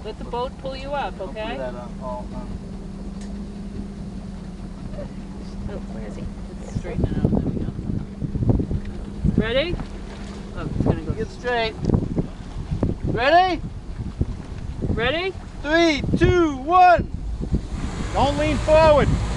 Let the boat pull you up, okay? Oh, where is he? Let's straighten it out. There we go. Ready? Oh, it's gonna go. Get straight. Ready? Ready? 3, 2, 1. Don't lean forward.